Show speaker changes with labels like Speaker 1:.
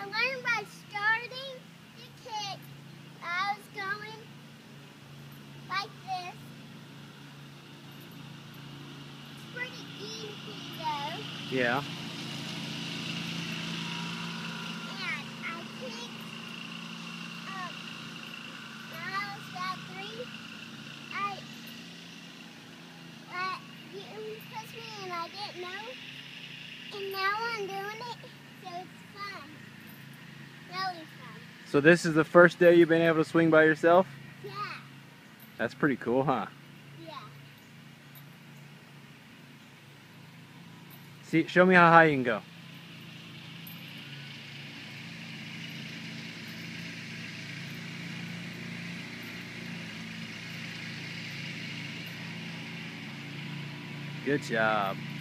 Speaker 1: learned by starting the kick. I was going like this. It's pretty easy though.
Speaker 2: Yeah.
Speaker 1: And I kicked when I was about 3. I let you push me and I didn't know. And now I'm doing it, so it's fun. Really fun.
Speaker 2: So this is the first day you've been able to swing by yourself?
Speaker 1: Yeah.
Speaker 2: That's pretty cool, huh?
Speaker 1: Yeah.
Speaker 2: See, show me how high you can go. Good job.